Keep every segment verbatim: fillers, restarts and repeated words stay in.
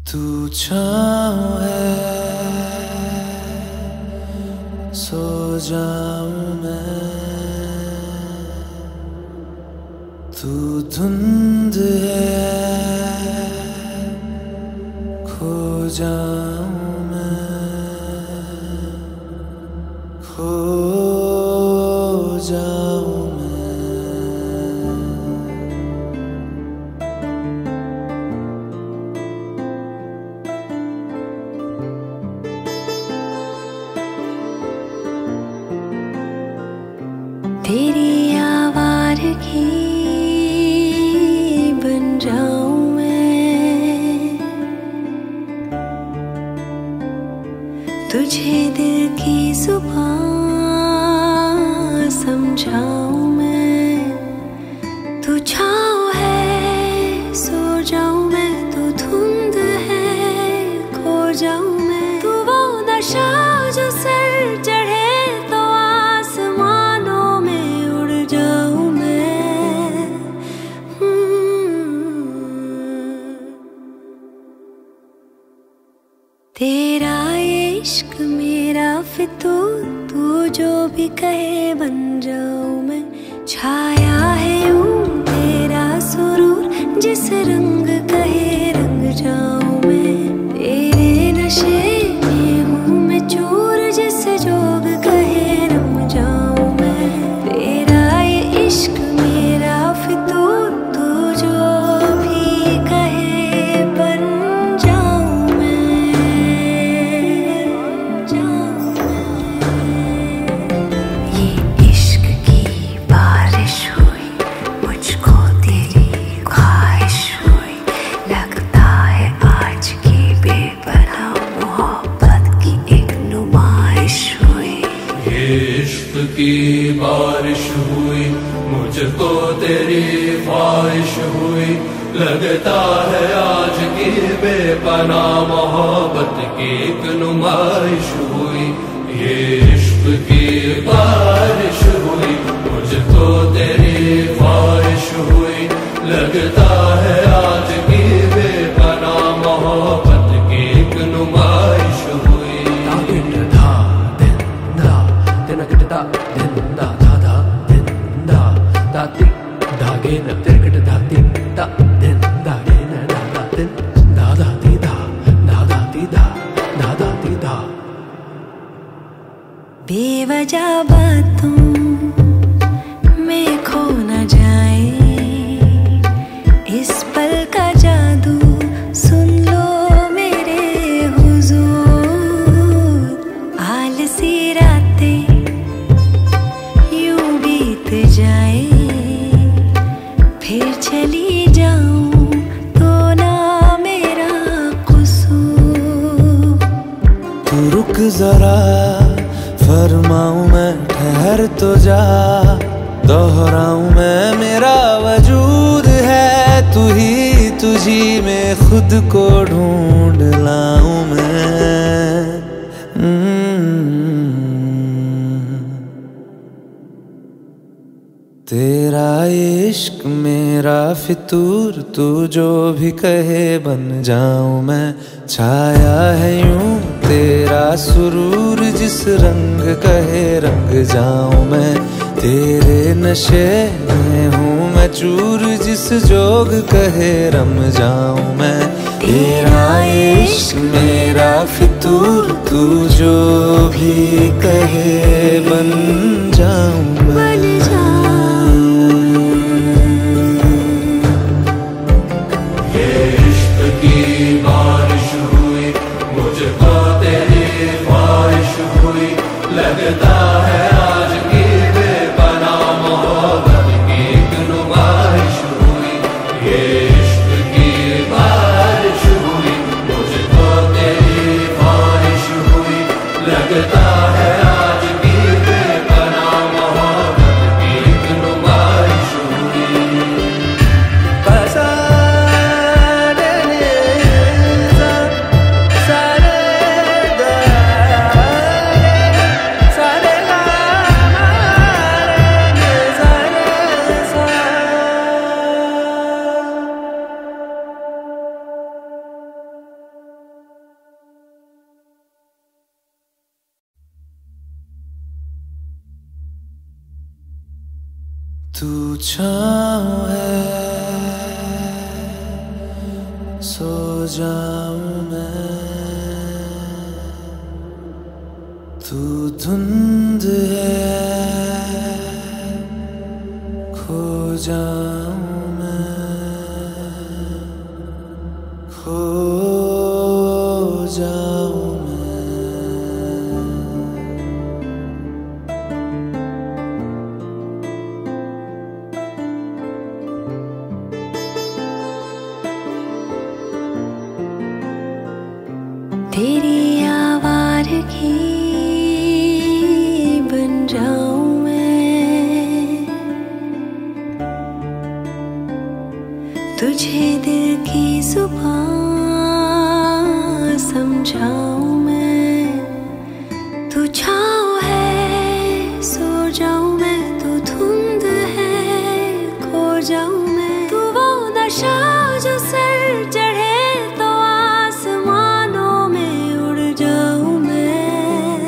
तू छाँव है सो जाऊं मैं, तू धुंध है खो जाऊं मैं, खो जाऊं तेरी आवारगी बन जाऊं मैं, तुझे दिल की जुबान समझाऊं मैं। तू छाँव है सो जाऊं मैं, तू धुंध है खो जाऊं मैं। तू वो नशा जो सर चढ़े तो आसमानों में उड़ जाऊं मैं। तेरा इश्क मेरा फितूर, तू जो भी कहे बन जाऊं मैं। छाया है यूं तेरा सुरूर, जिस रंग कहे रंग जाऊं मैं। तेरे नशे में हूँ मैं चूर, जिस जोग कहे रम जाऊं मैं। तेरा ये इश्क मेरा फितूर, तू जो भी कहे बन जाऊं मैं, जाऊं मैं। ये इश्क की बारिश हुई, मुझको तेरी ख्वाहिश हुई। लगता है आज की बेपनाह मोहब्बत की एक नुमाइश हुई। ये इश्क की बारिश हुई, मुझको तेरी ख्वाहिश हुई। लगता है आज की बेपनाह मोहब्बत की एक नुमाइश हुई। ये इश्क की बारिश हुई, मुझको तेरी ख्वाहिश हुई। लगता है आज की बेपनाह मोहब्बत की एक नुमाइश हुई। बेवजह बातों में खो न जाए, इस पल का जादू सुन लो मेरे हुजूर। आलसी रातें यूं बीत जाए, फिर चली जाऊं तो ना मेरा कसूर। तू रुक जरा फरमाऊं मैं, ठहर तो जा दोहराऊं मैं। मेरा वजूद है तू ही, तुझी में खुद को ढूंढ लाऊं मैं। तेरा इश्क मेरा फितूर, तू जो भी कहे बन जाऊं मैं। छाया है यूं तेरा सुरूर, जिस रंग कहे रंग जाऊं मैं। तेरे नशे में हूँ मैं चूर, जिस जोग कहे रम जाऊं मैं। तेरा इश्क मेरा फितूर, तू जो भी कहे बन जाऊं मैं। की बारिश हुई, मुझको तेरी ख्वाहिश हुई। लगता है आज की बेपनाह मोहब्बत की एक नुमाइश हुई। ये इश्क की बारिश हुई, मुझको तेरी ख्वाहिश हुई। लगता है आज की बेपनाह मोहब्बत तू छाँव है सो जाऊं मैं, तू धुंध है खो जाऊं मैं, खो जाऊं मैं। तेरी आवारगी बन जाऊं मैं, तुझे दिल की जुबान समझाऊं मैं। तू छाँव है सो जाऊं मैं, तू धुंध है खो जाऊं मैं। तू वो नशा जो सर चढ़े तो आसमानों में उड़ जाऊं मैं।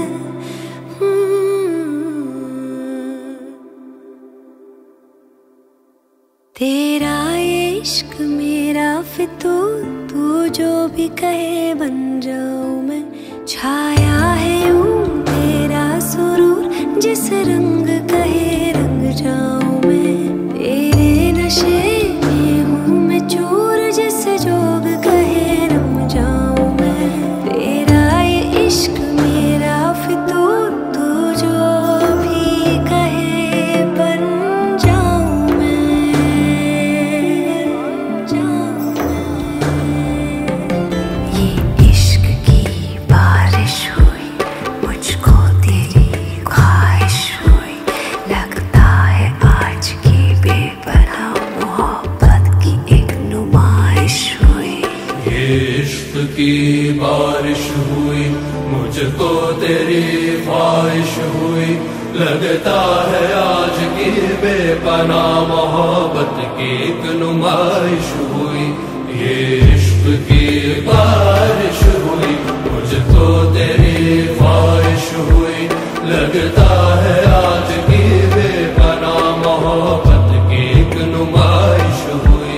तेरा इश्क मेरा फितूर, तू जो भी कहे बन जाऊं मैं। छाया है यूं तेरा सुरूर, जिस रंग कहे रंग जाऊं मैं। तेरे नशे में हूँ मैं चूर, जिस जोग कहे रम जाऊं मैं। तेरा ये इश्क मेरा फितूर, तू जो भी कहे बन जाऊं मैं, जाऊं मैं। ये इश्क की बारिश हुई, मुझको तेरी ख्वाहिश हुई। लगता है आज की बेपनाह मोहब्बत की एक नुमाइश हुई। ये इश्क की बारिश हुई, मुझको तेरी ख्वाहिश हुई। लगता है आज की बेपनाह मोहब्बत की एक नुमाइश हुई। ये इश्क की बारिश हुई, मुझको तेरी ख्वाहिश हुई। लगता है आज की बेपनाह मोहब्बत की एक नुमाइश हुई।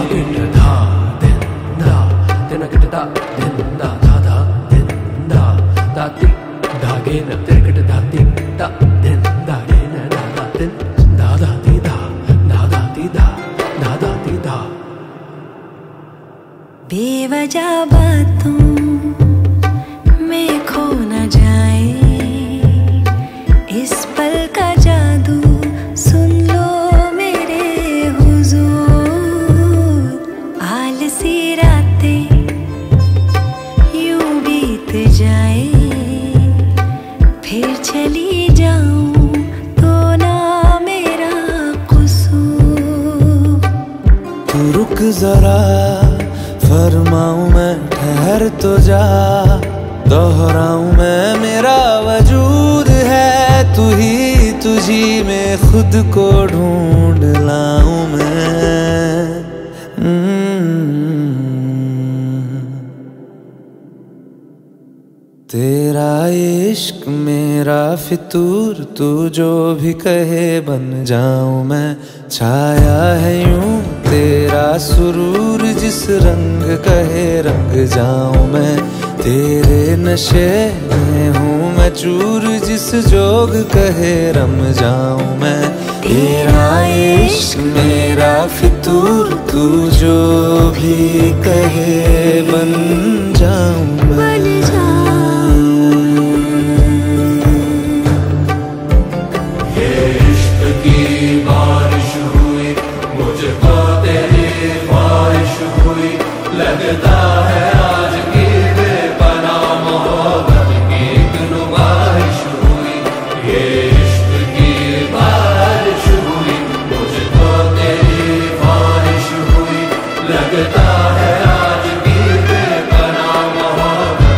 बेवजह बातों में खो न जाए, इस पल का जादू सुन लो मेरे हुजूर। आलसी रातें यूं बीत जाए, फिर चली जाऊं तो ना मेरा कसूर। तू रुक जरा फरमाऊं मैं, ठहर तो जा दोहराऊं मैं। मेरा वजूद है तू ही, तुझी में खुद को ढूंढ लाऊं मैं। तेरा इश्क मेरा फितूर, तू जो भी कहे बन जाऊं मैं। छाया है यूं तेरा सुरूर, जिस रंग कहे रंग जाऊं मैं। तेरे नशे में हूँ मैं चूर, जिस जोग कहे रम जाऊं मैं। तेरा इश्क मेरा फितूर, तू जो भी कहे बन जाऊं मैं। ये इश्क की बारिश हुई, मुझको तेरी ख्वाहिश हुई। लगता है आज की बेपनाह मोहब्बत की एक नुमाइश हुई। ये इश्क की बारिश हुई, मुझको तेरी ख्वाहिश हुई। लगता है आज की बेपनाह मोहब्बत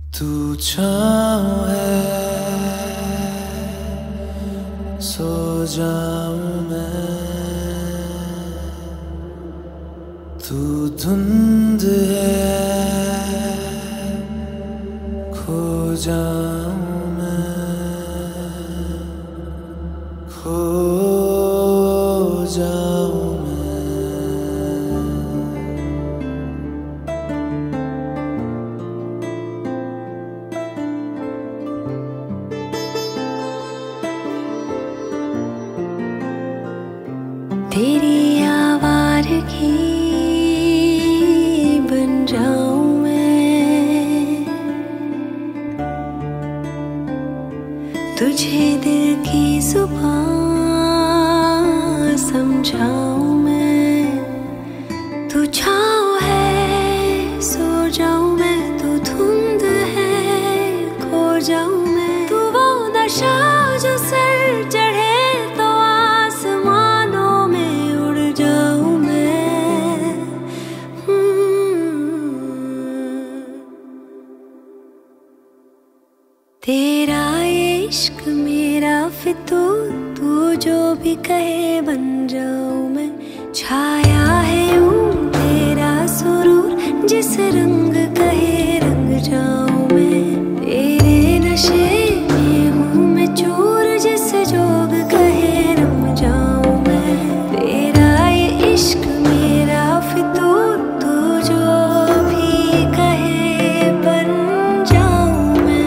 तू छाँव है सो जाऊं मैं, तू धुंध है खो जाऊं मैं, खो जाऊं तेरी आवारगी बन जाऊं मैं, तुझे दिल की जुबान समझाऊं मैं। तू छाँव है सो जाऊं मैं, तू धुंध है खो जाऊं मैं, तू वो नशा जो सर चढ़े तेरा इश्क मेरा फितूर, तू जो भी कहे बन जाऊं मैं। छाया है यूं तेरा सुरूर, जिस रंग कहे रंग जाऊं मैं। तेरे नशे में हूँ मैं चूर, जिस जोग कहे रम जाऊं मैं। तेरा ये इश्क मेरा फितूर, तू जो भी कहे बन जाऊं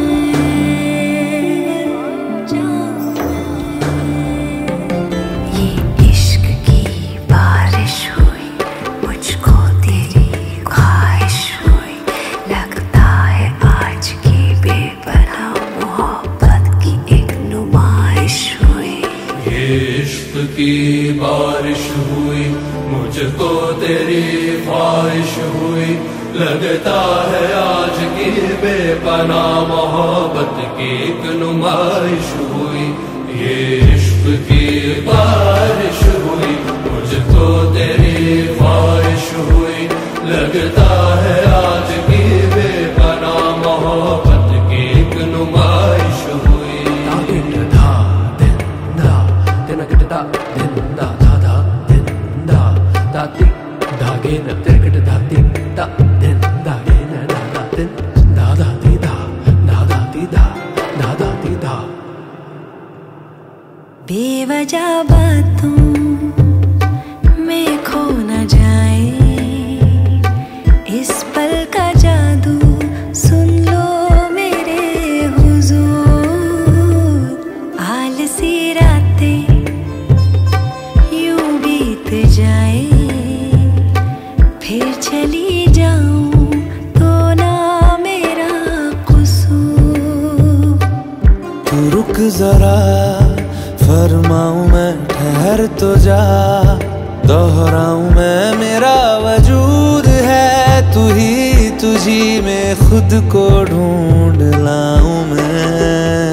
की बारिश हुई, मुझको तेरी ख्वाहिश हुई। लगता है आज की बेपनाह मोहब्बत की एक नुमाइश हुई। ये इश्क की बारिश हुई, मुझको तेरी ख्वाहिश हुई। लगता है आज की बेपनाह मोहब्बत की एक नुमाइश हुई। Da din da da da din da da tik da ge na tik da tik da din da ge na da da din da da di da da da di da da da di da। बेवजह बातों में खो न जाए, इस पल का जादू सुन लो मेरे हुजूर। आलसी रातें जाए, फिर चली जाऊं तो ना मेरा कसूर। तू रुक जरा फरमाऊं मैं, ठहर तो जा दोहराऊं मैं। मेरा वजूद है तू ही, तुझी में खुद को ढूंढ लाऊं मैं।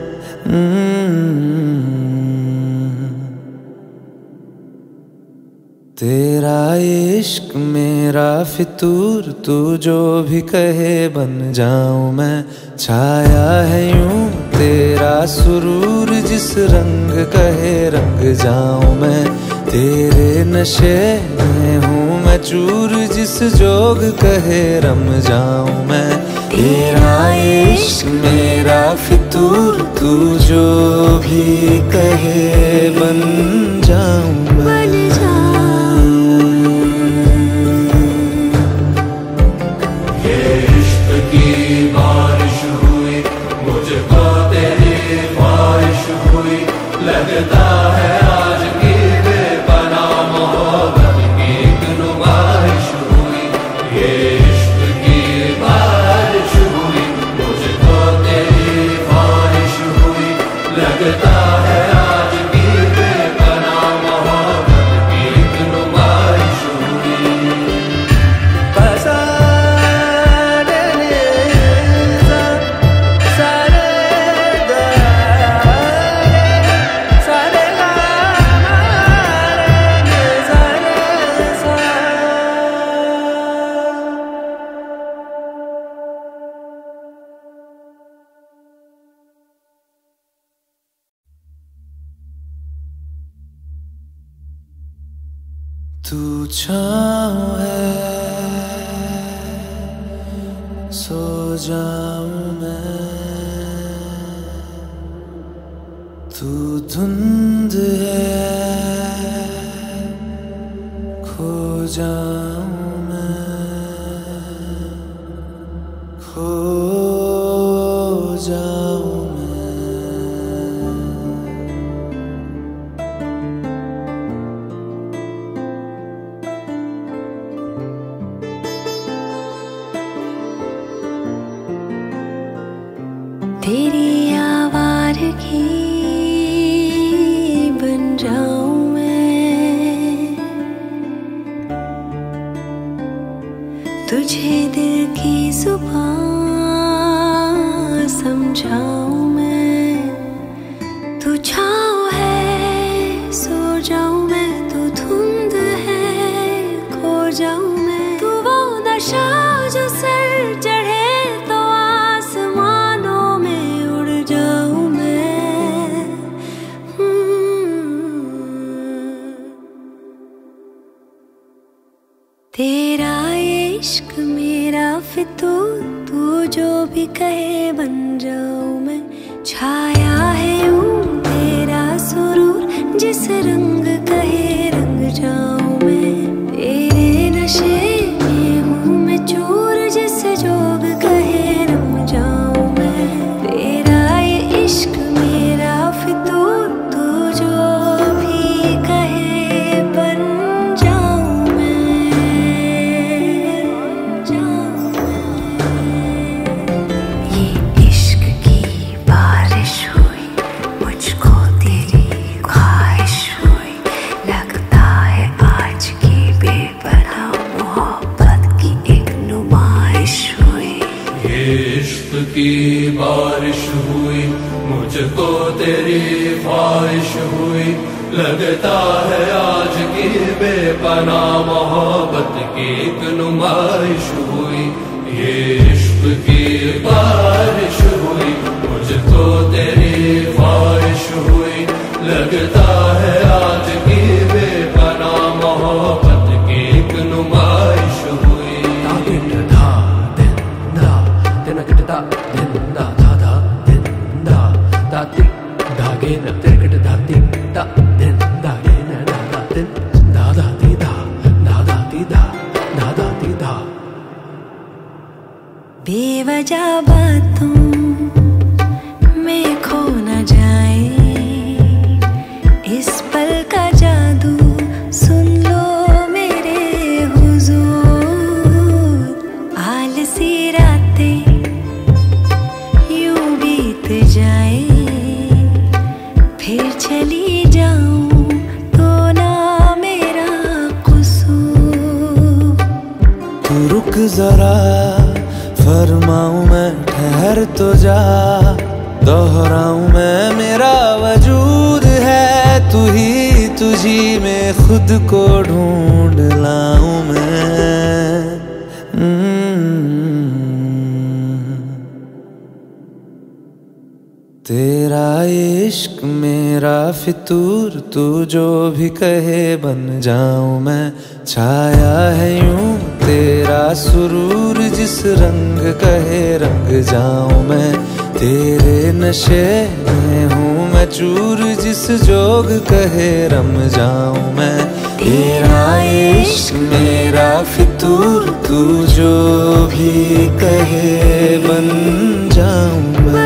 तेरा इश्क मेरा फितूर, तू जो भी कहे बन जाऊं मैं। छाया है यूं तेरा सुरूर, जिस रंग कहे रंग जाऊं मैं। तेरे नशे में हूँ मैं चूर, जिस जोग कहे रम जाऊं मैं। तेरा इश्क मेरा फितूर, तू जो भी कहे बन जाऊं मैं। लगता है आज की बेपनाह मोहब्बत की एक नुमाइश हुई। ये इश्क की बारिश हुई, मुझको तेरी ख्वाहिश हुई। लगता है आज की बेपनाह मोहब्बत की एक नुमाइश हुई। सारे तू छाँव है सो जाऊं मैं, तू धुंध है खो जाऊं मैं, खो जाऊं तेरी आवारगी बन जाऊं मैं, तुझे दिल की जुबान समझाऊं मैं। तू छाँव है सो जाऊं मैं, तू धुंध है खो जाऊं मैं, तू वो नशा जो सर चढ़े तो आसमानों में उड़ जाऊं मैं। तेरा इश्क मेरा फितूर, तू जो भी कहे बन जाऊं मैं। छाया है यूं तेरा सुरूर, जिस रंग कहे रंग जाऊं मैं। तेरे नशे में हूँ मैं चूर, जिस जोग कहे रम जाऊं मैं। तेरा ये इश्क मेरा फितूर, तू जो भी कहे बन जाऊं मैं, जाऊं मैं। ये इश्क की बारिश हुई, मुझको तेरी ख्वाहिश हुई, लगता है आज की बेपनाह मोहब्बत की एक नुमाइश हुई। ये इश्क की बारिश हुई, मुझको तेरी ख्वाहिश हुई, लगता है आज की बेपनाह मोहब्बत की एक नुमाइश हुई। ये इश्क की बारिश हुई, मुझको तेरी ख्वाहिश हुई, लगता है आज की बेपनाह मोहब्बत की एक नुमाइश हुई। धा दिन दा दिन दा दिन दा धा धा दिन दा दाती धागे न तिरकट धाती दा दिन धागे न दा दिन दा दाती धा दा दाती धा दा दाती धा। बेवजह बातों में खो न जाए, इस पल का जादू सुन लो मेरे हुजूर। आलसी रातें यूं बीत जाए, फिर चली जाऊं तो ना मेरा कसूर। तू रुक जरा फरमाऊं मैं, ठहर तो जा दोहराऊं मैं। मेरा वजूद है तू ही, तुझी में खुद को ढूंढ लाऊं मैं। तेरा इश्क मेरा फितूर, तू जो भी कहे बन जाऊं मैं। छाया है यूं तेरा सुरूर, जिस रंग कहे रंग जाऊं मैं। तेरे नशे में हूँ मैं चूर, जिस जोग कहे रम जाऊं मैं। तेरा इश्क मेरा फितूर, तू जो भी कहे बन जाऊं मैं।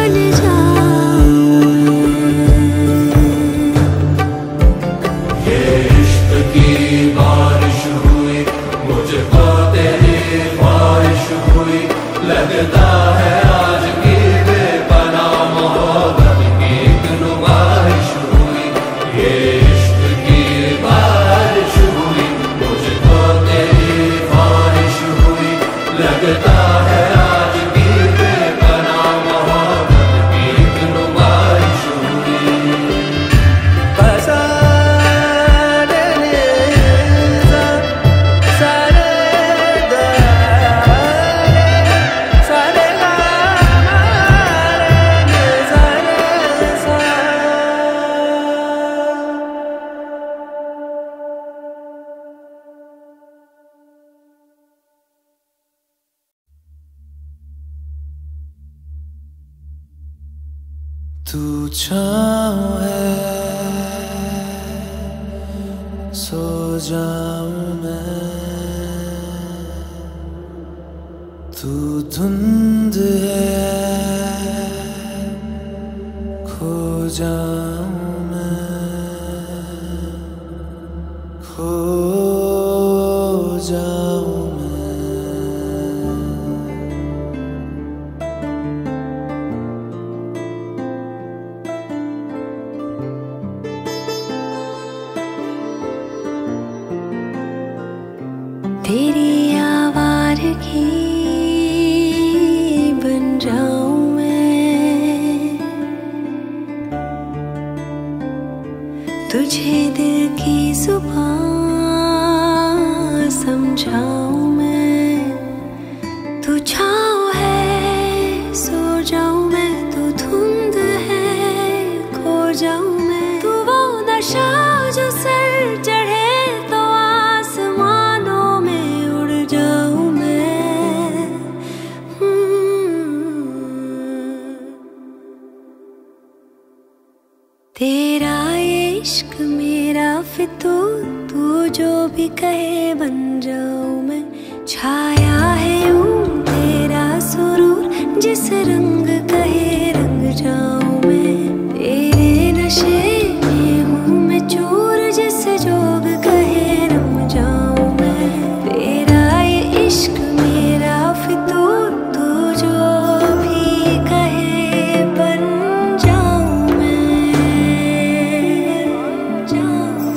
ये इश्क की बारिश हुई, मुझको तेरी ख्वाहिश हुई, लगता है आज की बेपनाह मोहब्बत की एक नुमाइश हुई। ये इश्क की बारिश हुई, मुझको तेरी ख्वाहिश हुई, लगता है आज की बेपनाह मोहब्बत तू छाँव है सो जाऊं मैं, तू धुंध है खो जाऊं मैं, खो जाऊं मैं। तेरी आवारगी बन जाऊं मैं, तुझे दिल की जुबान समझाऊं मैं। तू छाँव है सो जाऊं मैं, तू धुंध है खो जाऊं मैं। तू वो नशा जो सर चढ़े तो आसमानों में उड़ जाऊं मैं। तेरा इश्क मेरा फितूर, तू जो भी कहे बन जाऊं मैं। छाया है यूं तेरा सुरूर, जिस रंग कहे रंग जाऊं मैं। तेरे नशे में हूँ मैं चूर, जिस जोग कहे रम जाऊं मैं। तेरा ये इश्क मेरा फितूर, तू जो भी कहे बन जाऊं मैं, जाऊं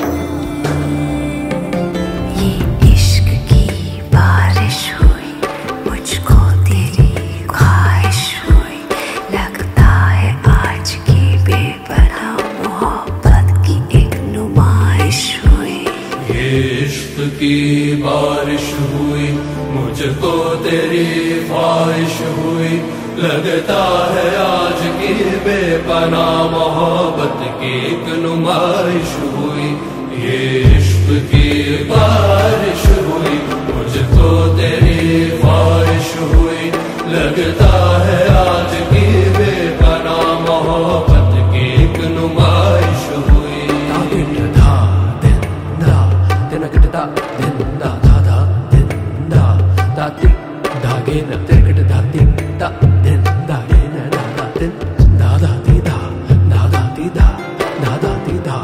मैं। ये इश्क की बारिश हुई, मुझको तेरी ख्वाहिश हुई। लगता है आज की बेपनाह मोहब्बत की एक नुमाइश हुई। ये इश्क की बारिश हुई, मुझको तेरी ख्वाहिश हुई। लगता है आज की बेपनाह मोहब्बत की एक नुमाइश हुई। ये इश्क की बारिश हुई, मुझको तेरी ख्वाहिश हुई। लगता है आज की बेपनाह मोहब्बत की एक नुमाइश हुई। धा दिन दा दिन कट दा दिन दा धा धा दिन दा दा ति धागे न तिरकट धा ति दा दिन धागे न दा दा दिन दा दा ति धा दा दा ति धा दा दा ति धा।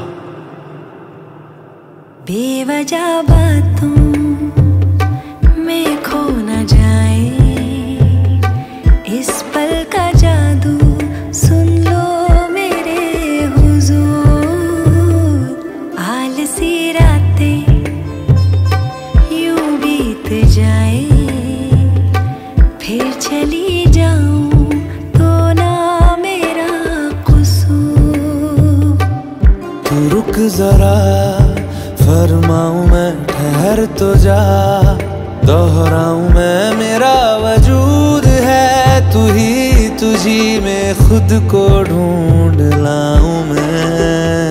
बेवजह बातों में खो न जाए, इस पल का जादू सुन लो मेरे हुजूर। आलसी रातें यूं बीत जाए, फिर चली जाऊं तो ना मेरा कसूर। तू रुक जरा फरमाऊं मैं, ठहर तो जा दोहराऊं मैं। मेरा वजूद है तू ही, तुझी में खुद को ढूंढ लाऊं मैं।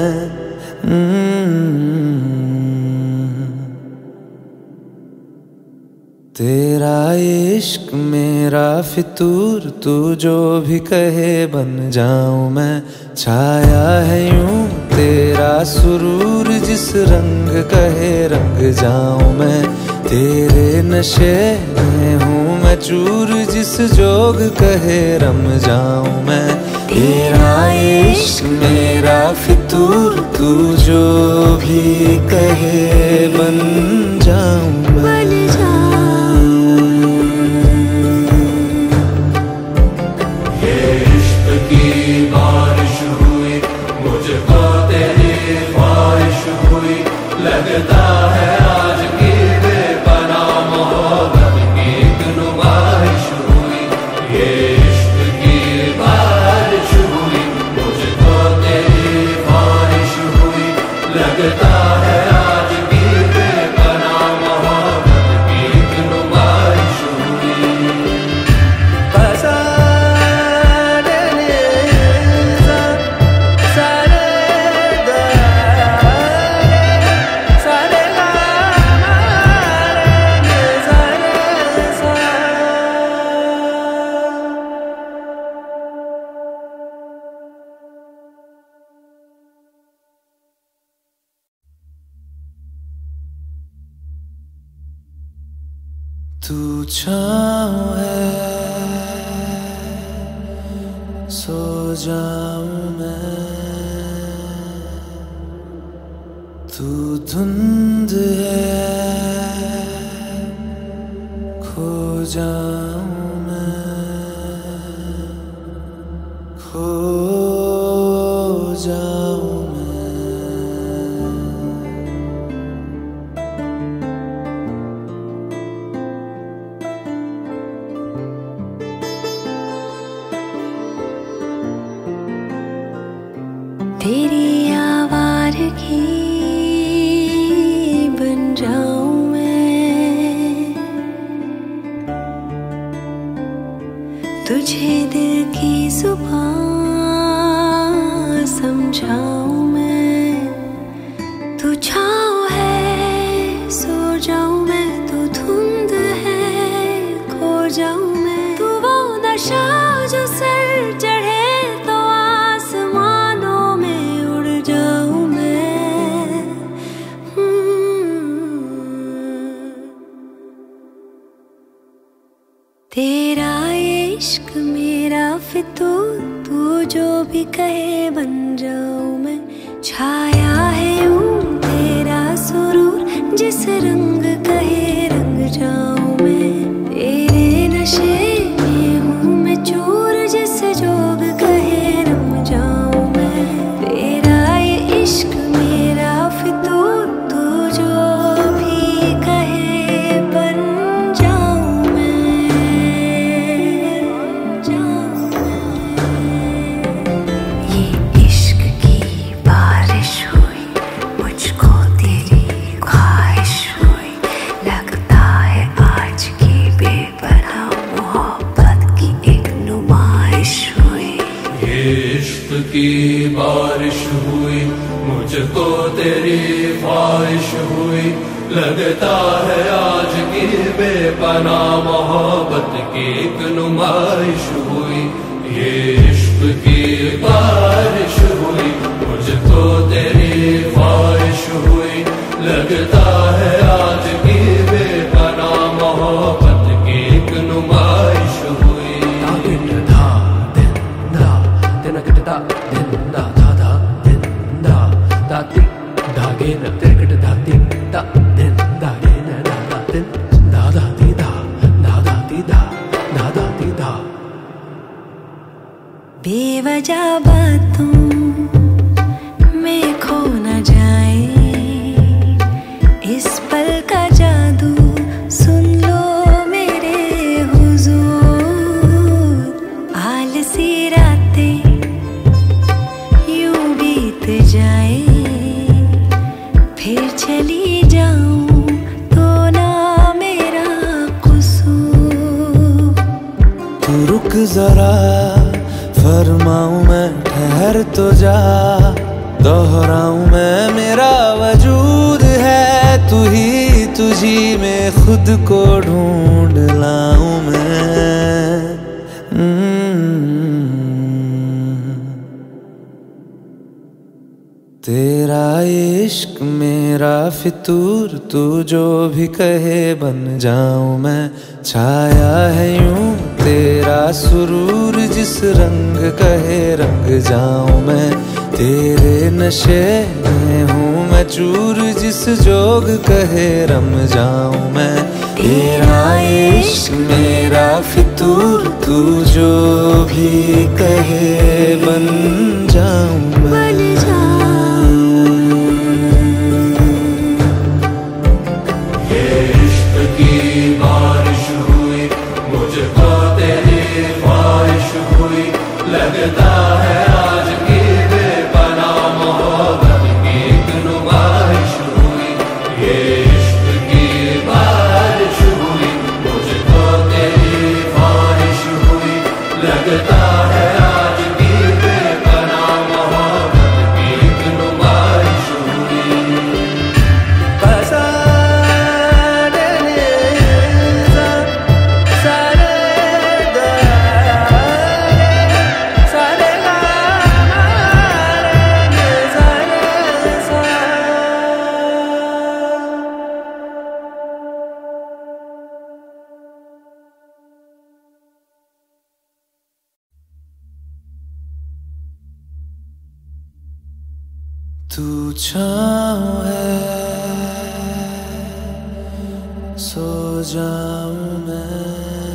तेरा इश्क मेरा फितूर, तू जो भी कहे बन जाऊं मैं। छाया है यूं तेरा सुरूर, जिस रंग कहे रंग जाऊं मैं। तेरे नशे में हूँ मैं चूर, जिस जोग कहे रम जाऊं मैं। तेरा इश्क मेरा फितूर, तू जो भी कहे बन जाऊं मैं। बारिश हुई, मुझको तेरी ख्वाहिश हुई। लगता है आज की बेपनाह मोहब्बत की एक नुमाइश हुई। ये इश्क की बारिश हुई, मुझको तेरी ख्वाहिश हुई। लगता है आज की बेपनाह मोहब्बत की एक नुमाइश हुई। तू छाँव है सो जाऊं मैं, तू धुंध है खो जाऊं मैं, खो जाऊं तेरी आवारगी बन जाऊं मैं, तुझे दिल की जुबान समझाऊं मैं। तू छाँव है सो जाऊं मैं, तू धुंध है खो जाऊं मैं। तू वो नशा जो सर चढ़े तो आसमानों में उड़ जाऊं मैं। तेरा इश्क मेरा फितूर, तू जो भी कहे बन जाऊं मैं। छाया है यूं तेरा सुरूर, जिस रंग कहे रंग जाऊं मैं। तेरे नशे में हूँ मैं चूर, जिस जोग कहे रम जाऊं मैं। तेरा ये इश्क मेरा फितूर, तू जो भी कहे बन जाऊं मैं, जाऊं मैं। ये इश्क की बारिश हुई, मुझको तेरी ख्वाहिश हुई। लगता है आज की बेपनाह मोहब्बत की एक नुमाइश हुई। ये इश्क की बारिश हुई, मुझको तेरी ख्वाहिश हुई। लगता है आज की बेपनाह मोहब्बत की एक नुमाइश हुई। ये इश्क की बारिश हुई, मुझको तेरी ख्वाहिश हुई। लगता है आज की बेपनाह मोहब्बत की एक नुमाइश हुई। तागिन धा दिन दा तिनकट दा दिन दा धा धा दिन दा दाती धागे न तिरकट धाती दा दिन धागे न दा दा दिन दा दा ती दा दा दा ती दा दा दा ती दा। बेवजह बातों में खो न जाए, इस पल का जादू सुन लो मेरे हुजूर। आलसी रातें यूं बीत जाए, फिर चली जाऊं तो ना मेरा कसूर। तू रुक जरा फरमाऊं मैं, ठहर तो जा दोहराऊं मैं। मेरा वजूद है तू ही, तुझी में खुद को ढूंढ लाऊं मैं। तेरा इश्क मेरा फितूर, तू जो भी कहे बन जाऊं मैं। छाया है यूं तेरा सुरूर, जिस रंग कहे रंग जाऊं मैं। तेरे नशे में हूँ मैं चूर, जिस जोग कहे रम जाऊं मैं। तेरा इश्क मेरा फितूर, तू जो भी कहे बन जाऊं मैं। की बारिश हुई, मुझको तेरी ख्वाहिश हुई। लगता है आज की बेपनाह मोहब्बत की एक नुमाइश हुई। ये इश्क की बारिश हुई, मुझको तेरी ख्वाहिश हुई। लगता है आज की बेपनाह मोहब्बत तू छाँव है सो जाऊं मैं,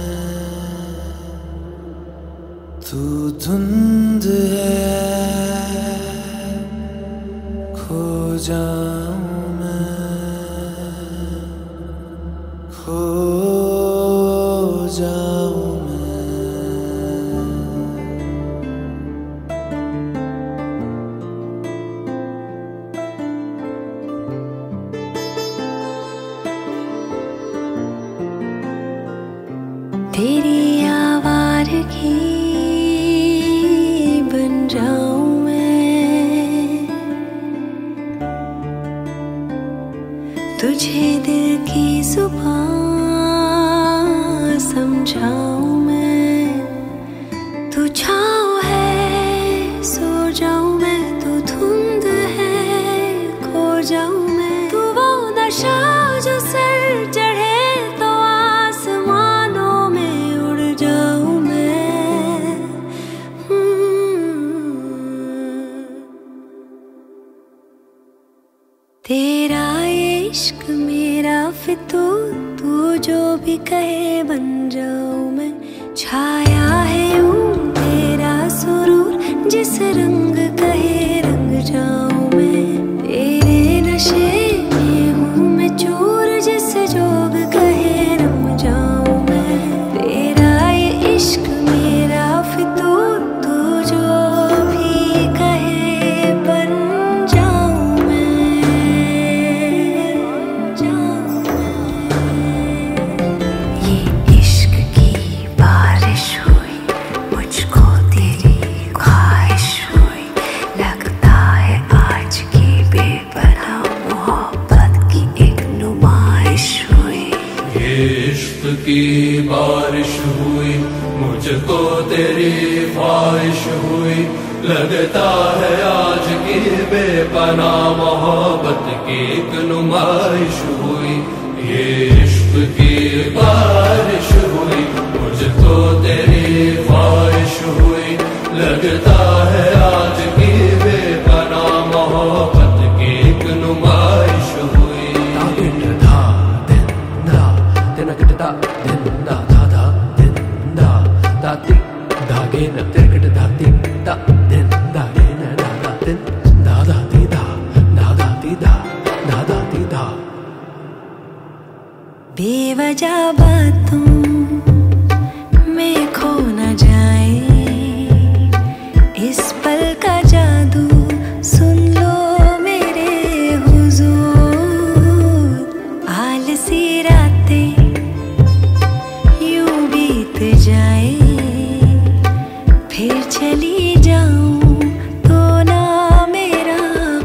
तू धुंध है खो जाऊं मैं, खो जाऊं तेरी आवारगी बन जाऊं मैं, तुझे दिल की जुबान समझाऊं मैं। तू छाँव है सो जाऊं मैं, तू धुंध है खो जाऊं मैं। तू वो नशा जो सर चढ़े तो आसमानों में उड़ जाऊं मैं। तेरा इश्क मेरा फितूर, तू जो भी कहे बन जाऊं मैं। छाया है यूं तेरा सुरूर, जिस रंग कहे रंग जाऊं मैं। तेरे नशे में हूँ मैं चूर, जिस जोग कहे रम जाऊं मैं। तेरा ये इश्क मेरा फितूर, तू जो भी कहे बन जाऊं मैं, जाऊं मैं। ये इश्क की बारिश हुई, मुझको तेरी ख्वाहिश हुई। लगता है आज की बेपनाह मोहब्बत की एक नुमाइश हुई। ये इश्क की बारिश हुई, मुझको तेरी ख्वाहिश हुई। लगता है आज की बेपनाह मोहब्बत की एक नुमाइश हुई। ये इश्क की बारिश हुई, मुझको तेरी ख्वाहिश हुई। लगता है आज की बेपनाह मोहब्बत की एक नुमाइश हुई। धा दिन दा दिन दा दिन दा धा धा दिन दा दाती धागे न तिरकट धाती दा दिन धागे न दा दा दिन दा दाती दा दा दाती दा दा दाती दा। बेवजह बातों में खो न जाए, इस पल का जादू सुन लो मेरे हुजूर। आलसी रातें यूं बीत जाए, फिर चली जाऊं तो ना मेरा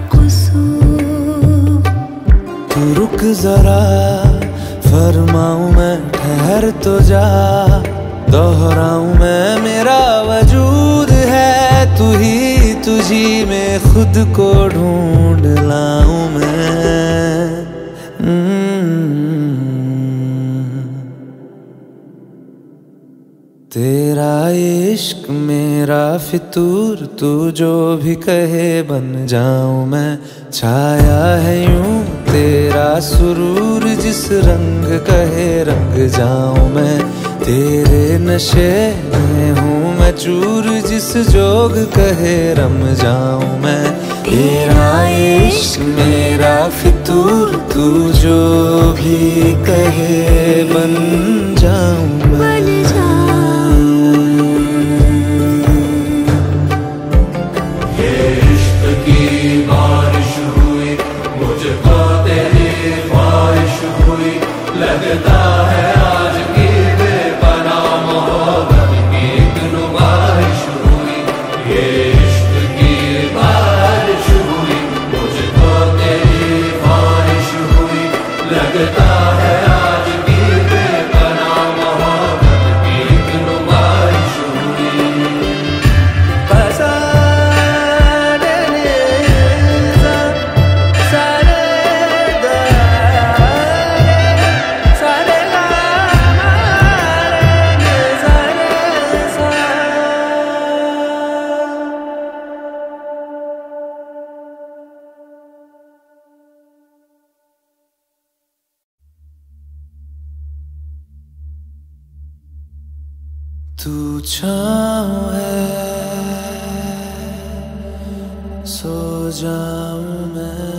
कसूर। तू रुक जरा फरमाऊं मैं, ठहर तो जा दोहराऊं मैं। मेरा वजूद है तू ही, तुझी में खुद को ढूंढ लाऊं मैं। तेरा इश्क मेरा फितूर, तू जो भी कहे बन जाऊं मैं। छाया है यूं तेरा सुरूर, जिस रंग कहे रंग जाऊं मैं। तेरे नशे में हूँ मैं चूर, जिस जोग कहे रम जाऊं मैं। तेरा इश्क मेरा फितूर, तू जो भी कहे बन जाऊं मैं। ये इश्क की बारिश हुई, मुझको तेरी ख्वाहिश हुई। लगता है आज की बेपनाह मोहब्बत की एक नुमाइश हुई। ये इश्क की बारिश हुई, मुझको तेरी ख्वाहिश हुई। लगता है आज की बेपनाह मोहब्बत तू छाँव है सो जाऊं मैं,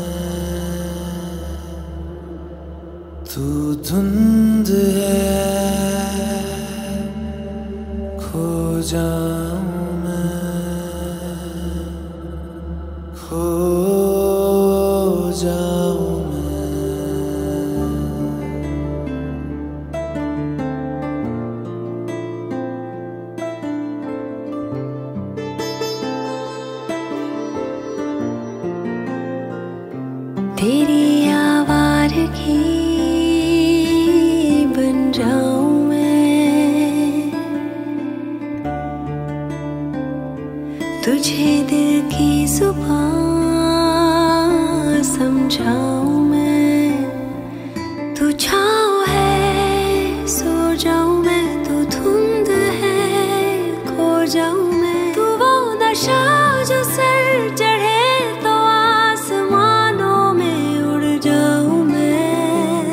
तू धुंध है खो जाऊं मैं, खो जाऊं मैं। तेरी आवारगी बन जाऊं मैं, तुझे दिल की जुबान समझाऊं मैं। तू छाँव है सो जाऊं मैं, तू धुंध है खो जाऊं मैं। तू वो नशा जो सर चढ़े तो आसमानों में उड़ जाऊं मैं।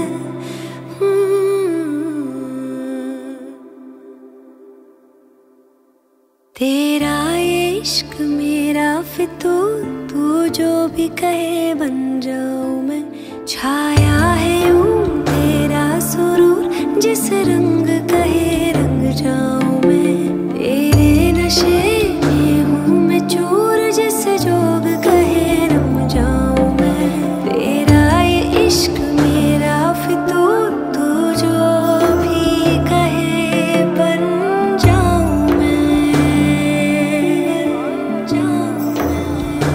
तेरा इश्क मेरा फितूर, तू जो भी कहे बन जाऊं मैं। छाया है यूं तेरा सुरूर, जिस रंग कहे रंग जाऊं मैं। तेरे नशे में हूँ मैं चूर, जिस जोग कहे रम जाऊं मैं। तेरा ये इश्क मेरा फितूर, तू जो भी कहे बन जाऊं मैं, जाऊं मैं।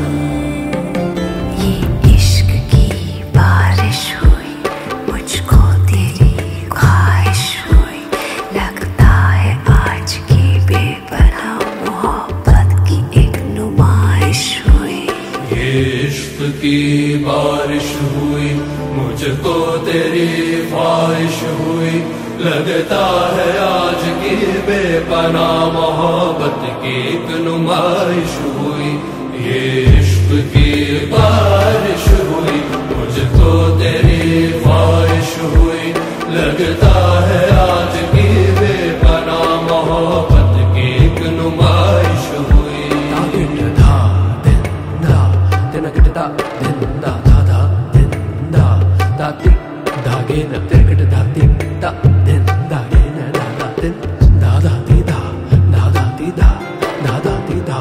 ये इश्क की बारिश हुई, मुझको तेरी ख्वाहिश हुई। लगता है आज की बेपनाह मोहब्बत की एक नुमाइश हुई। ये इश्क की बारिश हुई, मुझको तेरी ख्वाहिश हुई। लगता है आज की बेपनाह मोहब्बत की एक नुमाइश हुई। ये इश्क की बारिश हुई, मुझको तेरी ख्वाहिश हुई। लगता है आज की बेपनाह मोहब्बत की एक नुमाइश हुई। धा दिन दा दिन कट दा दिन दा धा धा दिन दा दा तिक धागे न तिरकट धा तिक दा दिन धागे न दा दा दिन दा दा ती दा दा दा ती दा दा दा ती दा।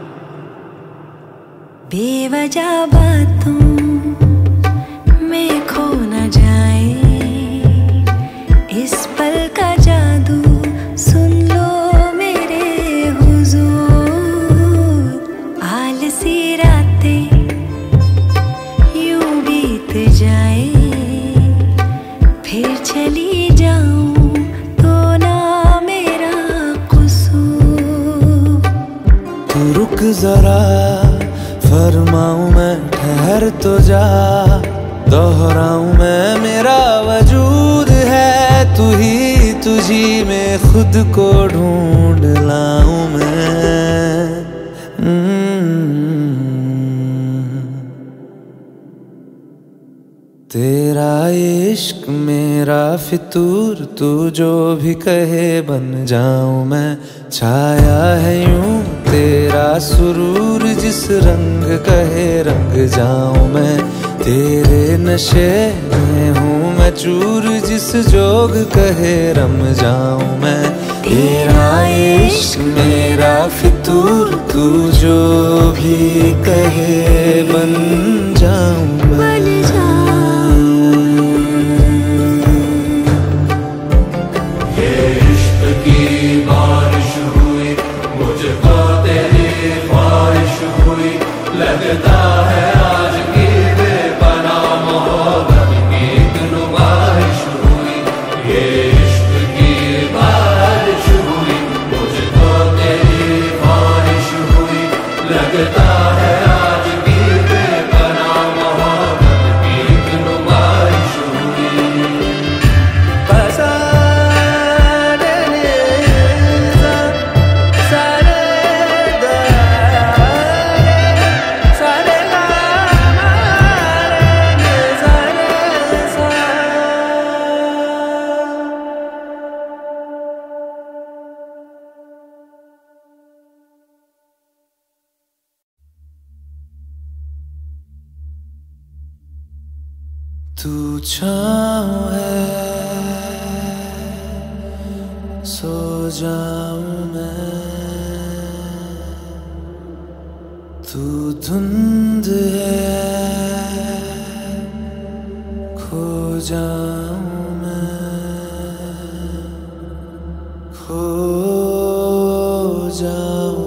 बेवजह बातों में खो न जाए, इस पल का जादू सुन लो मेरे हुजूर। आलसी रातें यूं बीत जाए, फिर चली जाऊं तो ना मेरा कसूर। तू रुक जरा फरमाऊं मैं, ठहर तो जा दोहराऊं मैं। मेरा वजूद है तू ही, तुझी में खुद को ढूंढ लाऊं मैं। तेरा इश्क मेरा फितूर, तू जो भी कहे बन जाऊं मैं। छाया है यूं तेरा सुरूर, जिस रंग कहे रंग जाऊं मैं। तेरे नशे में हूँ मैं चूर, जिस जोग कहे रम जाऊं मैं। तेरा इश्क मेरा फितूर, तू जो भी कहे बन जाऊं मैं। लगता है आज की बेपनाह मोहब्बत की एक नुमाइश हुई। ये इश्क की बारिश हुई, मुझको तेरी ख्वाहिश हुई। लगता है आज की बेपनाह मोहब्बत तू छाँव है सो जाऊं मैं, तू धुंध है खो जाऊं मैं, खो जाऊं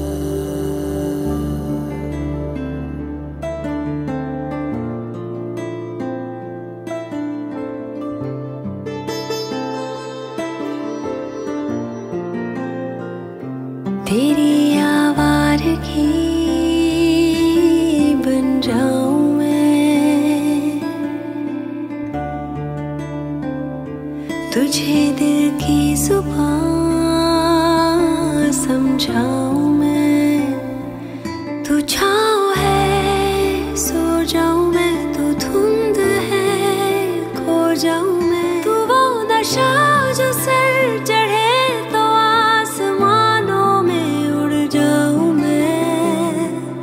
तेरी आवारगी बन जाऊं मैं, तुझे दिल की जुबान समझाऊं मैं। तू छाँव है सो जाऊं मैं, तू धुंध है खो जाऊं मैं, तू वो नशा जो सर चढ़े तो आसमानों में उड़ जाऊं मैं।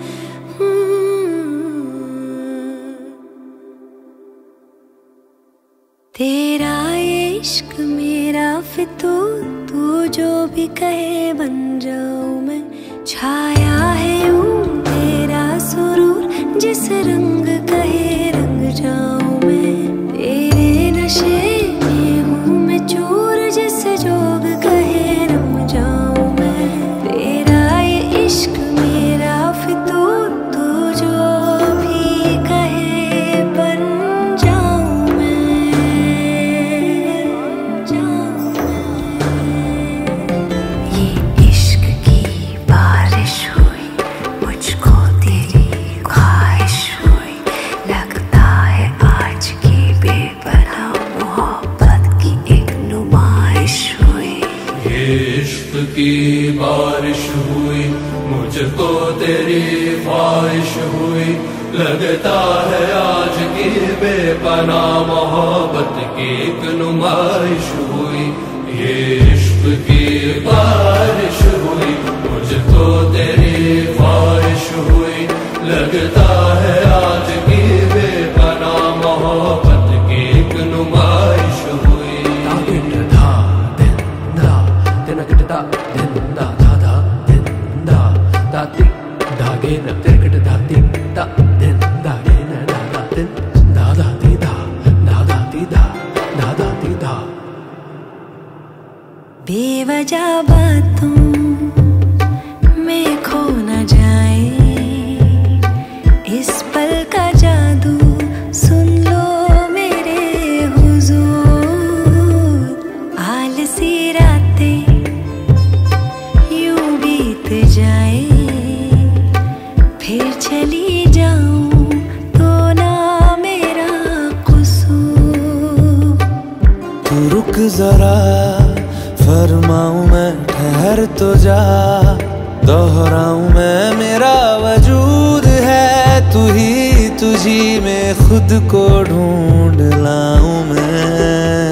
तेरा इश्क मेरा फितूर, तू जो भी कहे बन जाऊं मैं। छाया है यूं तेरा सुरूर, जिस रंग कहे रंग जाऊं मैं। तेरे नशे में हूँ मैं चूर, जिस जोग कहे रम जाऊं मैं। तेरा ये इश्क मेरा फितूर, तू जो भी कहे बन जाऊं मैं, जाऊं मैं। ये इश्क की बारिश हुई, मुझको तेरी ख्वाहिश हुई, लगता है आज की बेपनाह मोहब्बत की एक नुमाइश हुई। ये इश्क की बारिश हुई, मुझको तेरी ख्वाहिश हुई, लगता है आज की बेपनाह मोहब्बत की एक नुमाइश हुई। ये इश्क की बारिश हुई, मुझको तेरी ख्वाहिश हुई, लगता है आज की बेपनाह मोहब्बत की एक नुमाइश हुई। धा दिन दा दिन दा दिन दा धा धा दिन दा दाती धागे न तिरकट धाती दा दिन धागे न दा दिन दा दाती धा दा दाती धा दा दाती धा। बेवजह बातों में खो न जाए, इस पल का जादू सुन लो मेरे हुजूर। आलसी रातें यूं बीत जाए, फिर चली जाऊं तो ना मेरा कसूर। तू रुक जरा फरमाऊं मैं, ठहर तो जा दोहराऊं मैं। मेरा वजूद है तू ही, तुझी में खुद को ढूंढ लाऊं मैं।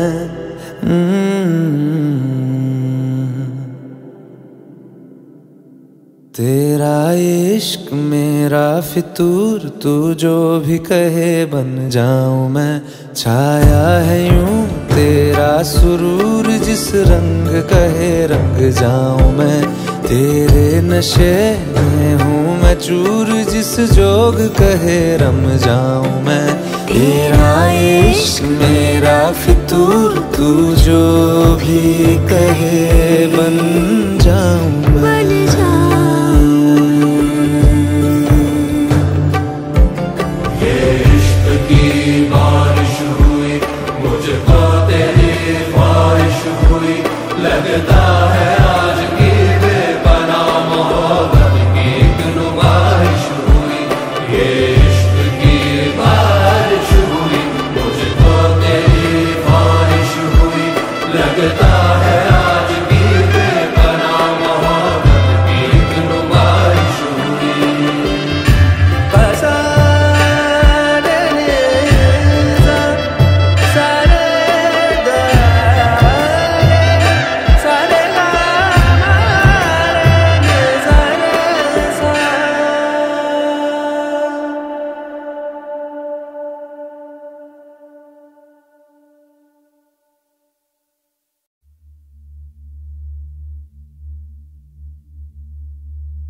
तेरा इश्क मेरा फितूर, तू जो भी कहे बन जाऊं मैं। छाया है यूं तेरा सुरूर, जिस रंग कहे रंग जाऊं मैं। तेरे नशे में हूँ मैं चूर, जिस जोग कहे रम जाऊं मैं। तेरा इश्क मेरा फितूर, तू जो भी कहे बन जाऊं मैं। बारिश हुई, मुझको तेरी ख्वाहिश हुई, लगता है आज की बेपनाह मोहब्बत की एक नुमाइश हुई। ये इश्क की बारिश हुई, मुझको तेरी ख्वाहिश हुई, लगता है आज की बेपनाह मोहब्बत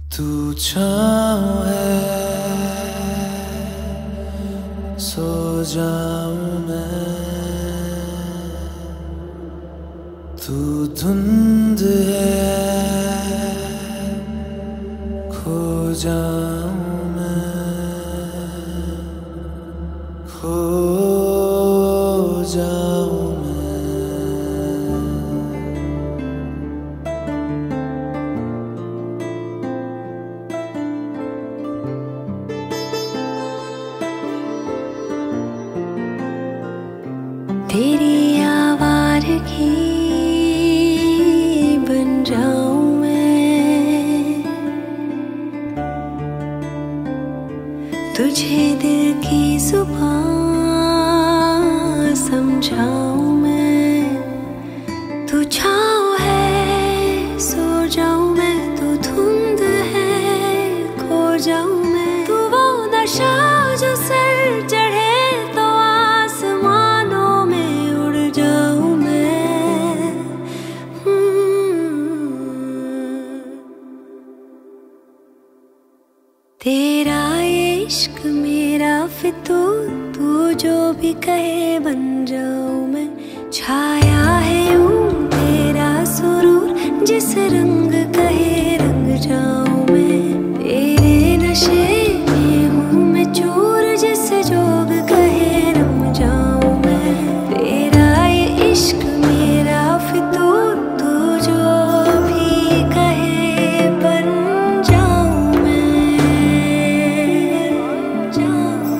तू छाँव है सो जाऊं मैं, तू धुंध है खो जाऊं मैं, खो जाऊं तेरी आवारगी बन जाऊं मैं, तुझे दिल की जुबान समझाऊं मैं। तू छाँव है सो जाऊं मैं, तू धुंध है खो जाऊं मैं, तू वो नशा जो सर चढ़े तो आसमानों में उड़ जाऊं मैं। तेरा इश्क मेरा फितूर, तू जो भी कहे बन जाऊं मैं। छाया है यूं तेरा सुरूर, जिस रंग कहे रंग जाऊं मैं। तेरे नशे में हूँ मैं चूर, जिस जोग कहे रम जाऊं मैं। तेरा ये इश्क मेरा फितूर, तू जो भी कहे बन जाऊं मैं, जाऊं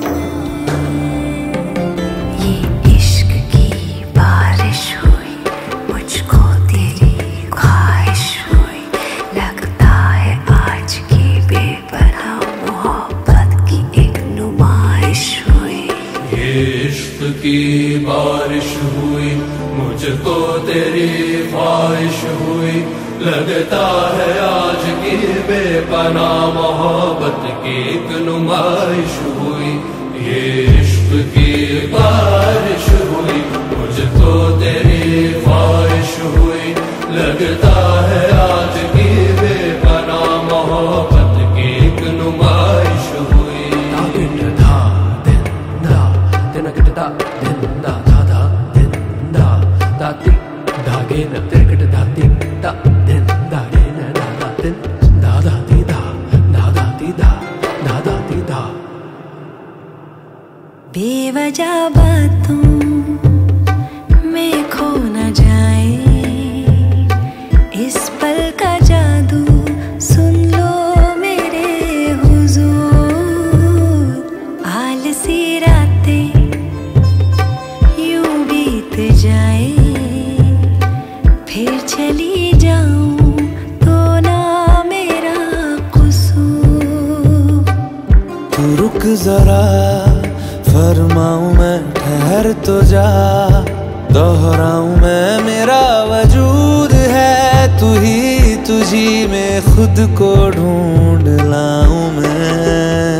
मैं। ये इश्क की बारिश हुई, मुझको तेरी ख्वाहिश हुई, लगता है आज की बेपनाह मोहब्बत की एक नुमाइश हुई। ये इश्क की बारिश हुई, मुझको तेरी ख्वाहिश हुई, लगता है आज की बेपनाह मोहब्बत की एक नुमाइश हुई। ये इश्क की बारिश हुई, मुझको तेरी ख्वाहिश हुई, लगता है आज की बेपनाह मोहब्बत की एक नुमाइश हुई। धा दिन दा तिनकट दा दिन दा धा धा दिन दा दाती धागे न तिरकट धाती दा दिन धागे न दा दा दिन दा दा दी दा दा दा दी दा दा दा दी दा। बेवजह बातों में खो न जाए, इस पल का जादू सुन लो मेरे हुजूर। आलसी रातें यूं बीत जाए, फिर चली जाऊं तो ना मेरा कसूर। तू रुक जरा फरमाऊं मैं, ठहर तो जा दोहराऊं मैं। मेरा वजूद है तू ही, तुझी में खुद को ढूंढ लाऊं मैं।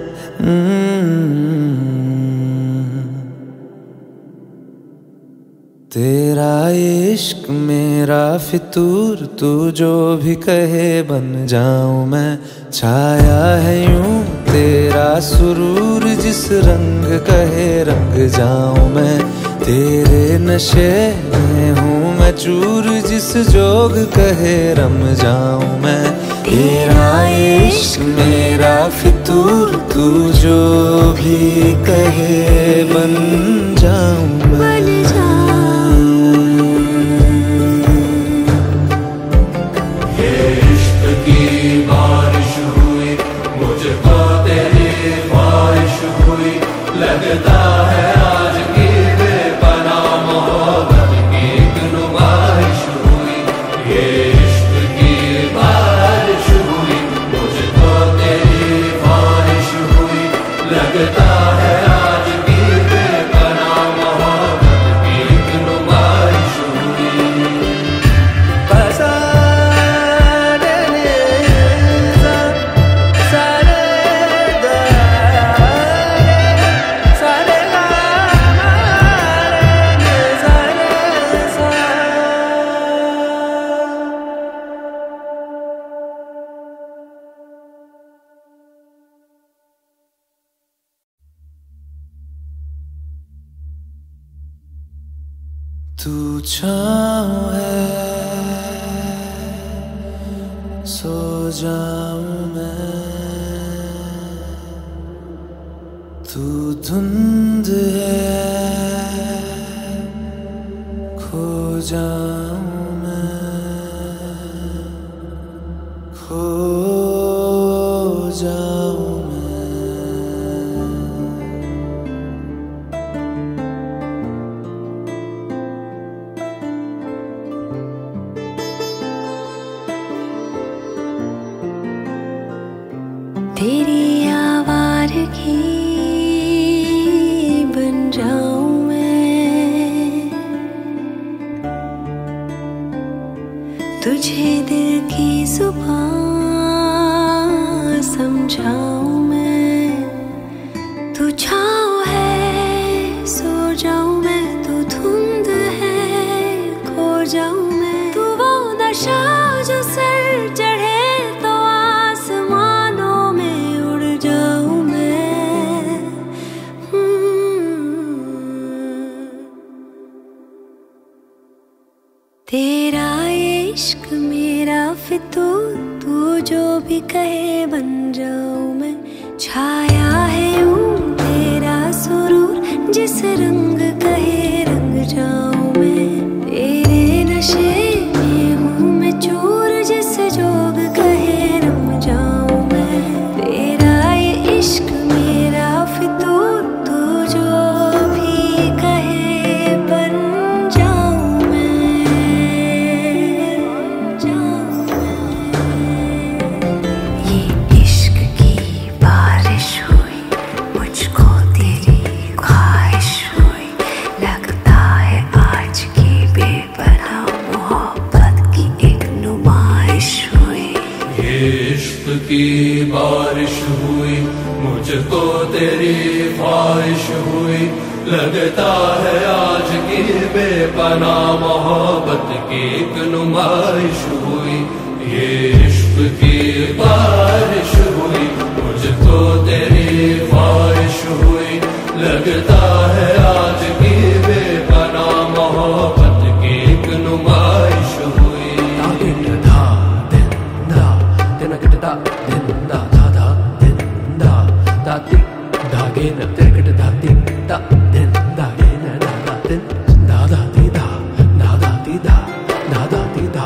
तेरा इश्क मेरा फितूर, तू जो भी कहे बन जाऊं मैं। छाया है यूं तेरा सुरूर, जिस रंग कहे रंग जाऊं मैं। तेरे नशे में हूँ मैं चूर, जिस जोग कहे रम जाऊं मैं। तेरा इश्क मेरा फितूर, तू जो भी कहे बन जाऊं मैं। बारिश हुई, मुझको तेरी ख्वाहिश हुई, लगता है आज की बेपनाह मोहब्बत की एक नुमाइश हुई। ये इश्क की बारिश हुई, मुझको तेरी ख्वाहिश हुई, लगता है आज की बेपनाह मोहब्बत तू छाँव है सो जाऊं मैं, तू धुंध है खो जाऊं मैं, खो जाऊं तेरी आवारगी बन जाऊं मैं, तुझे दिल की जुबान समझाऊं मैं। तू छाँव है सो जाऊं मैं, तू धुंध है खो जाऊं मैं। तू वो नशा जो सर चढ़े तो आसमानों में उड़ जाऊं मैं। तेरा इश्क मेरा फितूर, तू जो भी कहे बन जाऊं मैं। छाया है यूं तेरा सुरूर, जिस रंग कहे रंग जाऊं मैं। तेरे नशे में हूँ मैं चूर, जिस जोग कहे रम जाऊं मैं। तेरा ये इश्क मेरा फितूर, तू जो भी कहे बन जाऊं मैं, जाऊं मैं। ये इश्क की बारिश हुई, मुझको तेरी ख्वाहिश हुई। लगता है आज की बेपनाह मोहब्बत की एक नुमाइश हुई। ये इश्क की बारिश हुई, मुझको तेरी ख्वाहिश हुई। लगता है आज की बेपनाह मोहब्बत की एक नुमाइश हुई। ये इश्क की बारिश हुई, मुझको तेरी ख्वाहिश हुई। लगता है आज की बेपनाह मोहब्बत की एक नुमाइश हुई। धा दिन दा दिन दा दिन दा धा धा दिन दा दाती धागे न तिरकट धाती दा दिन धागे न दा दिन दा दाती धा दा दाती धा दा दाती धा।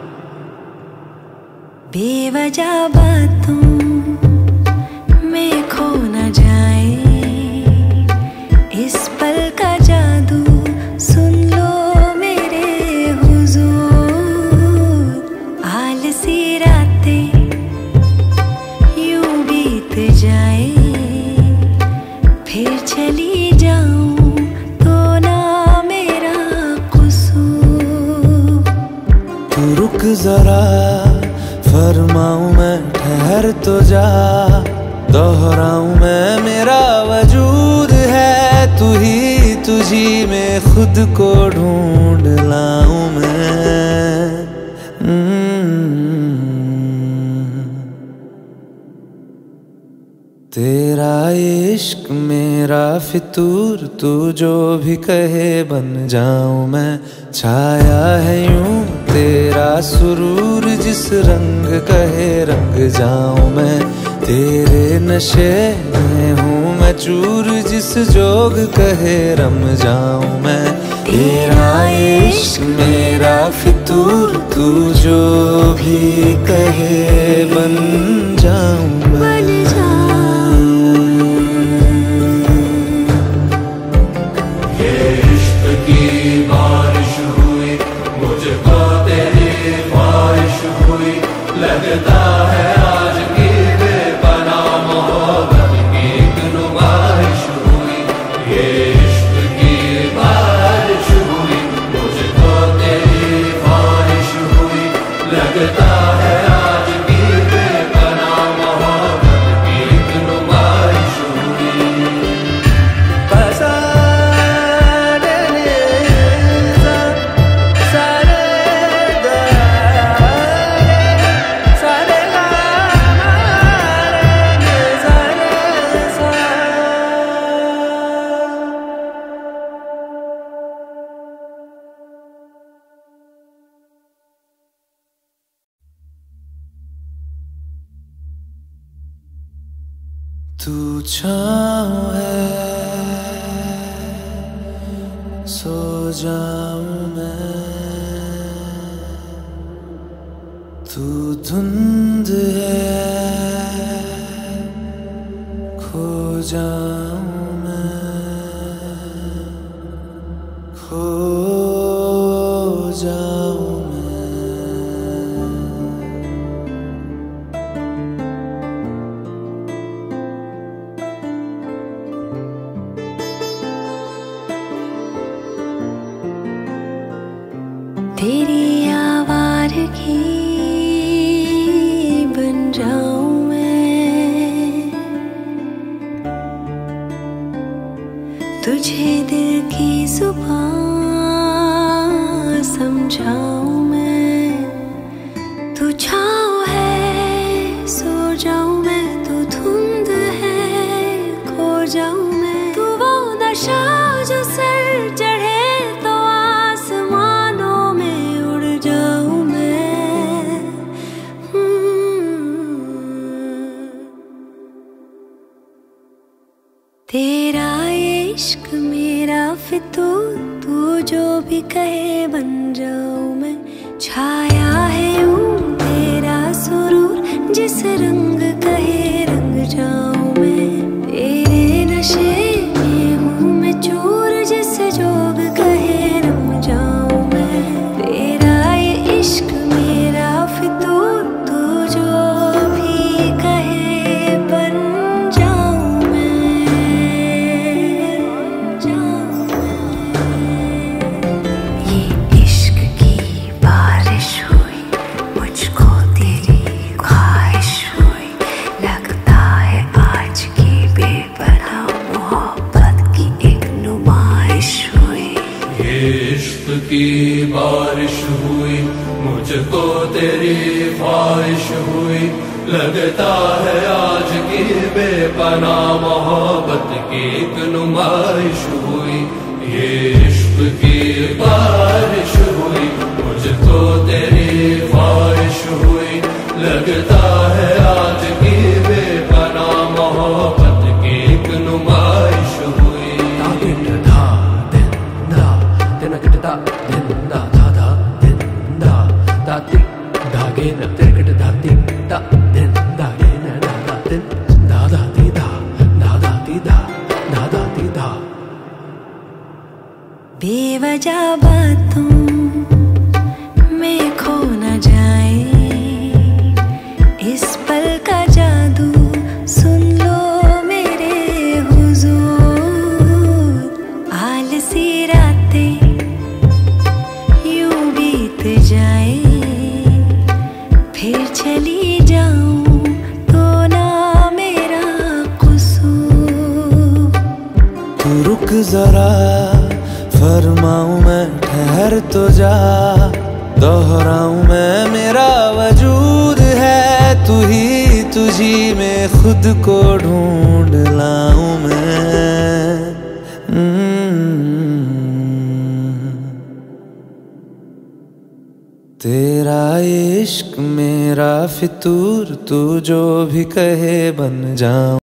बेवजह बातों में खो न जाए, इस पल का जादू सुन लो मेरे हुजूर। आलसी रातें यूं बीत जाए, फिर चली जाऊं तो ना मेरा कसूर। तू रुक जरा फरमाऊं मैं, ठहर तो जा दोहराऊं मैं। मेरा वजूद है तू ही, तुझी में खुद को ढूंढ लाऊं मैं। तेरा इश्क मेरा फितूर, तू जो भी कहे बन जाऊं मैं। छाया है यूं तेरा सुरूर, जिस रंग कहे रंग जाऊं मैं। तेरे नशे में हूँ मैं चूर, जिस जोग कहे रम जाऊं मैं। तेरा इश्क मेरा फितूर, तू जो भी कहे बन जाऊं मैं। की बारिश हुई, मुझको तेरी ख्वाहिश हुई। लगता है आज की बेपनाह मोहब्बत की एक नुमाइश हुई। ये इश्क की बारिश हुई, मुझको तेरी ख्वाहिश हुई। लगता है आज की बेपनाह मोहब्बत तू छाँव है सो जाऊं मैं, तू धुंध है खो जाऊं मैं, खो जाऊं मैं। तेरी आवारगी बन जाऊं मैं, तुझे दिल की जुबान समझाऊं मैं। तू छाँव है सो जाऊं मैं, तू धुंध है खो जाऊं मैं। तू वो नशा जो सर चढ़े तो आसमानों में उड़ जाऊं मैं। तेरा इश्क मेरा फितूर, तू जो भी कहे बन जाऊं मैं। छाया है यूं तेरा सुरूर, जिस रंग कहे रंग जाऊं मैं। तेरे नशे में हूँ मैं चूर, जिस जोग कहे रम जाऊं मैं। तेरा ये इश्क मेरा फितूर, तू जो भी कहे बन जाऊं मैं, जाऊं मैं। ये इश्क की बारिश हुई, मुझको तेरी ख्वाहिश हुई। लगता है आज की बेपनाह मोहब्बत की एक नुमाइश हुई। ये इश्क की बारिश हुई, मुझको तेरी ख्वाहिश हुई। लगता है आज की बेपनाह मोहब्बत की एक नुमाइश हुई। ये इश्क की बारिश हुई, मुझको तेरी ख्वाहिश हुई। लगता है आज की बेपनाह मोहब्बत की एक नुमाइश हुई। धा दिन दा दिन कट दा दिन दा धा धा दिन दा दा तिक धागे न तिरकट धा तिक दा दिन धागे न दा दा दिन दा दा ती दा दा दा ती दा दा दा ती दा। बेवजह बातों में खो न जाए, इस पल का जादू सुन लो मेरे हुजूर। आलसी रातें यूं बीत जाए, फिर चली जाऊं तो ना मेरा कसूर। तू रुक जरा फरमाऊं मैं, ठहर तो जा दोहराऊं मैं। मेरा वजूद है तू ही, तुझी में खुद को ढूंढ लाऊं मैं। तेरा इश्क मेरा फितूर, तू जो भी कहे बन जाऊं।